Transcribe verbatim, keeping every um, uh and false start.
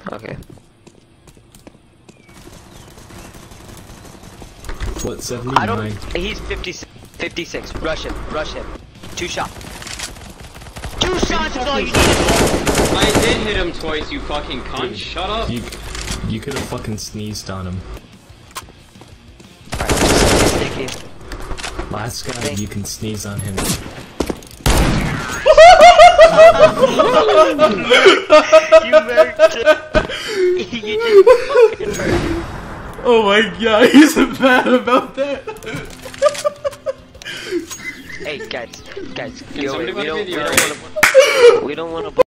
Okay. What, seventy-nine? I don't. He's fifty, fifty-six. Rush him. Rush him. Two shots. Two shots is all you need. I did hit him twice, you fucking cunt. Shut up. You, you could have fucking sneezed on him. Alright, Last guy, Thank you can sneeze on him. You murked it. You just fucking murked it. Oh my god, he's mad about that. Hey guys, guys, Can yo, somebody we put a don't, we video don't right? want to, we don't want to.